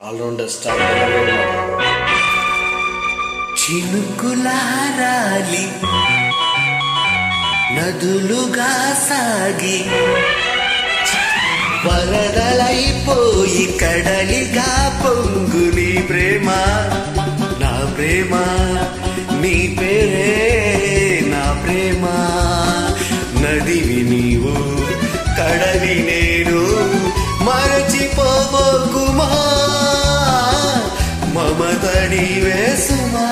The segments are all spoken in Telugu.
ఆల్రౌండర్ స్టార్ చినుకులారాలి నదులుగా సాగి వరదలైపోయి కడలిగా పొంగు నీ ప్రేమ నా ప్రేమ నీ పేరే నా ప్రేమ నదివి నీవు కడలి నేను మరచిపోబోకుమా మమత నీవే సుమా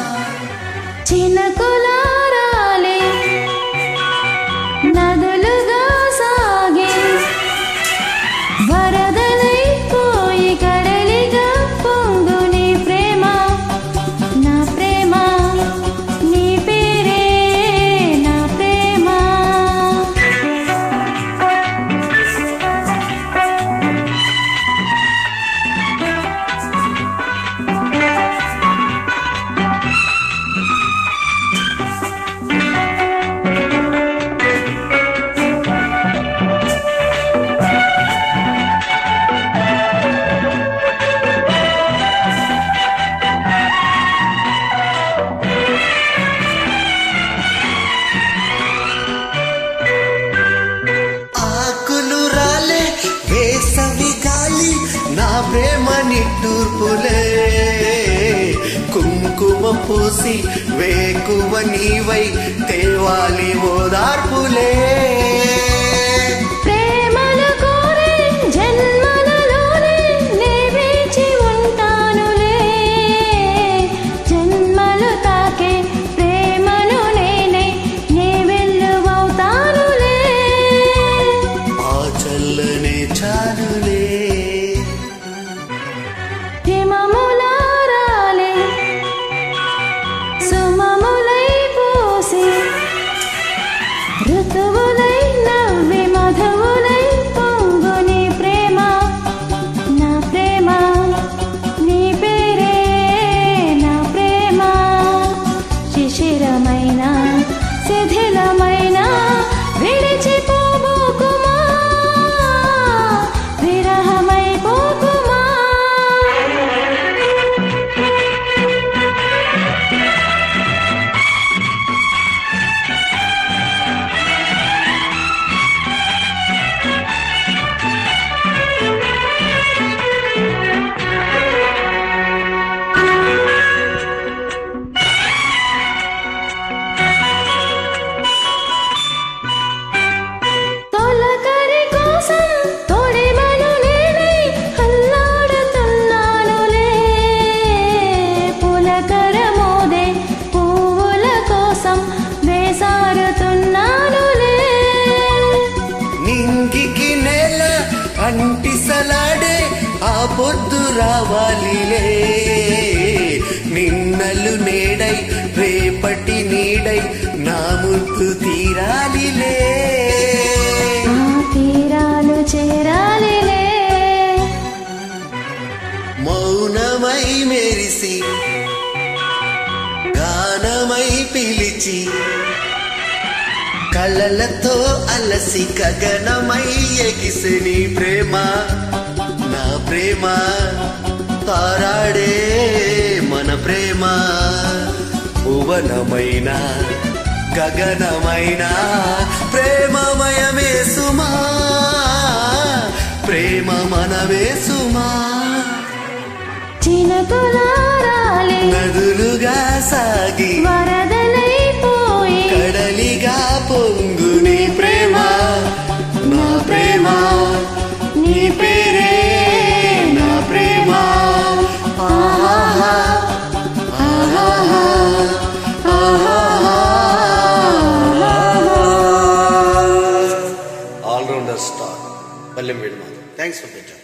చినుకులారాలి నదులుగా సాగి వరదలైపోయి కడలిగా పొంగు నీ ప్రేమ నా ప్రేమ నీ పేరే నా ప్రేమ నా ప్రేమ నిట్టూర్పులే కుంకుమ పూసి వేకువ నీవై తేవాలి ఓదార్పులే శిథిలమైన విడిచిపోబోకుమా విరహమైపోకుమా అంటిసలాడే ఆ పొద్దు రావాలిలే నిన్నలు నేడై రేపటి నీడై నా ముద్దు తీరాలిలే తీరాలు చేరాలిలే మౌనమై మెరిసి గానమై పిలిచి కళ్ళలతో అలసి గగనమై ఎగిసే నీ ప్రేమ నా ప్రేమ తారాడే మన ప్రేమ భువనమైన గగనమైన ప్రేమమయమే సుమా ప్రేమ మనమే సుమా చినుకులారాలి నదులుగా సాగి వరదలైపోయి కడలిగా పొంగు నీ ప్రేమ నా ప్రేమ నీ పేరే నా ప్రేమ ఆహా ఆహా ఆల్రౌండర్ స్టార్ పల్లెం వేణుమాధవ్. Thanks for the